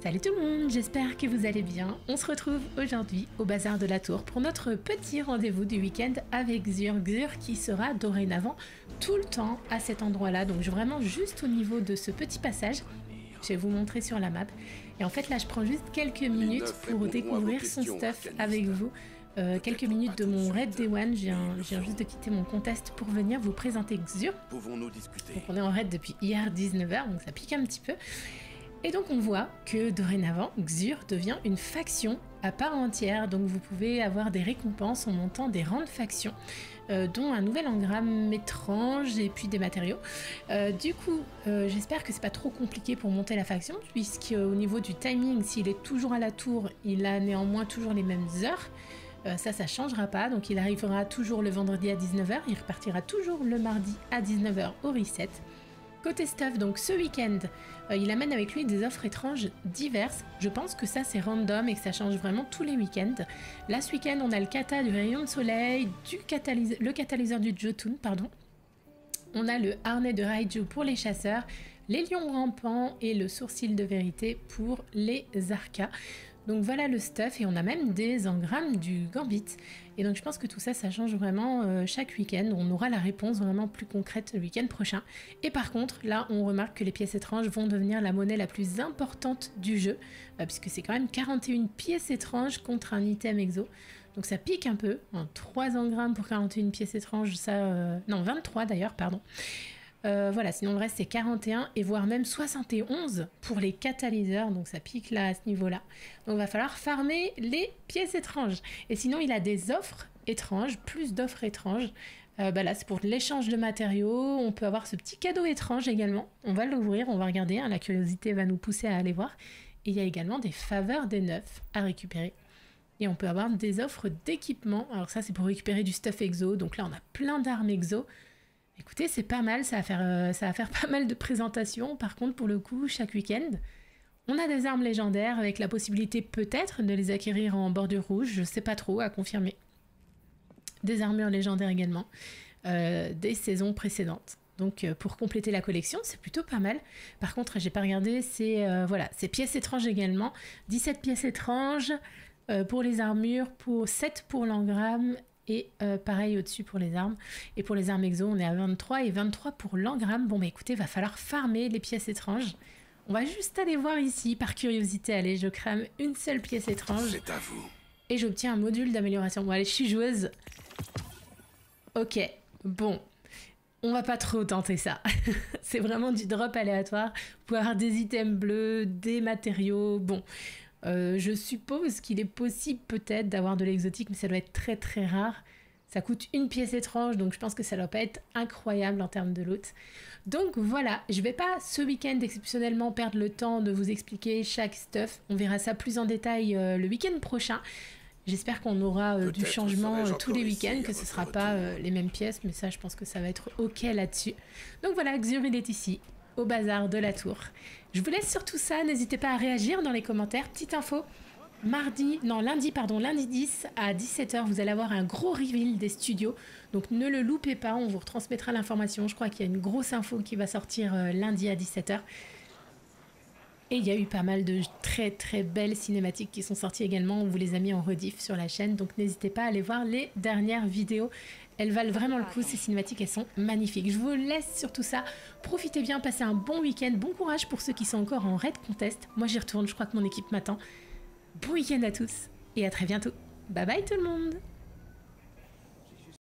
Salut tout le monde, j'espère que vous allez bien. On se retrouve aujourd'hui au Bazar de la Tour pour notre petit rendez-vous du week-end avec Xur. Xur qui sera dorénavant tout le temps à cet endroit-là, donc vraiment juste au niveau de ce petit passage. Je vais vous montrer sur la map. Et en fait là je prends juste quelques minutes pour découvrir son stuff avec vous. Quelques minutes de mon Raid Day One, je viens juste de quitter mon contest pour venir vous présenter Xur. Pouvons-nous discuter? Donc on est en raid depuis hier 19h, donc ça pique un petit peu. Et donc on voit que dorénavant, Xur devient une faction à part entière, donc vous pouvez avoir des récompenses en montant des rangs de factions, dont un nouvel engramme étrange et puis des matériaux. Du coup, j'espère que c'est pas trop compliqué pour monter la faction, puisqu'au niveau du timing, s'il est toujours à la tour, il a néanmoins toujours les mêmes heures. Ça changera pas, donc il arrivera toujours le vendredi à 19h, il repartira toujours le mardi à 19h au reset. Côté stuff, donc ce week-end, il amène avec lui des offres étranges diverses. Je pense que ça c'est random et que ça change vraiment tous les week-ends. Là ce week-end on a le kata du rayon de soleil, le catalyseur du Jotun, pardon. On a le harnais de Raiju pour les chasseurs, les lions rampants et le sourcil de vérité pour les arcas. Donc voilà le stuff et on a même des engrammes du Gambit. Et donc je pense que tout ça, ça change vraiment chaque week-end. On aura la réponse vraiment plus concrète le week-end prochain. Et par contre, là on remarque que les pièces étranges vont devenir la monnaie la plus importante du jeu. Puisque c'est quand même 41 pièces étranges contre un item exo. Donc ça pique un peu. 3 engrammes pour 41 pièces étranges, ça... Non, 23 d'ailleurs, pardon. Voilà, sinon le reste c'est 41 et voire même 71 pour les catalyseurs, donc ça pique là à ce niveau-là. Donc il va falloir farmer les pièces étranges. Et sinon il a des offres étranges, plus d'offres étranges. Là c'est pour l'échange de matériaux, on peut avoir ce petit cadeau étrange également. On va l'ouvrir, on va regarder, hein, la curiosité va nous pousser à aller voir. Et il y a également des faveurs des neufs à récupérer. Et on peut avoir des offres d'équipement. Alors ça c'est pour récupérer du stuff exo, donc là on a plein d'armes exo. Écoutez, c'est pas mal, ça va faire pas mal de présentations. Par contre, pour le coup, chaque week-end, on a des armes légendaires avec la possibilité peut-être de les acquérir en bordure rouge, je sais pas trop, à confirmer. Des armures légendaires également, des saisons précédentes. Donc pour compléter la collection, c'est plutôt pas mal. Par contre, j'ai pas regardé, voilà, ces pièces étranges également. 17 pièces étranges pour les armures, 7 pour l'engramme. Et pareil au-dessus pour les armes. Et pour les armes exo, on est à 23 et 23 pour l'engramme. Bon bah écoutez, va falloir farmer les pièces étranges. On va juste aller voir ici, par curiosité. Allez, je crame une seule pièce étrange. C'est à vous. Et j'obtiens un module d'amélioration. Bon allez, je suis joueuse. Ok, bon. On va pas trop tenter ça. C'est vraiment du drop aléatoire. Vous pouvez avoir des items bleus, des matériaux. Bon... je suppose qu'il est possible peut-être d'avoir de l'exotique, mais ça doit être très très rare. Ça coûte une pièce étrange, donc je pense que ça doit pas être incroyable en termes de loot. Donc voilà, je vais pas ce week-end exceptionnellement perdre le temps de vous expliquer chaque stuff. On verra ça plus en détail le week-end prochain. J'espère qu'on aura du changement tous les week-ends, que ce sera pas les mêmes pièces, mais ça je pense que ça va être ok là-dessus. Donc voilà, Xur il est ici, au Bazar de la Tour. Je vous laisse sur tout ça, n'hésitez pas à réagir dans les commentaires. Petite info, lundi 10 à 17h, vous allez avoir un gros reveal des studios, donc ne le loupez pas, on vous retransmettra l'information. Je crois qu'il y a une grosse info qui va sortir lundi à 17h. Et il y a eu pas mal de très très belles cinématiques qui sont sorties également, on vous les a mis en rediff sur la chaîne, donc n'hésitez pas à aller voir les dernières vidéos. Elles valent vraiment le coup, ces cinématiques, elles sont magnifiques. Je vous laisse sur tout ça, profitez bien, passez un bon week-end, bon courage pour ceux qui sont encore en raid contest. Moi j'y retourne, je crois que mon équipe m'attend. Bon week-end à tous, et à très bientôt. Bye bye tout le monde!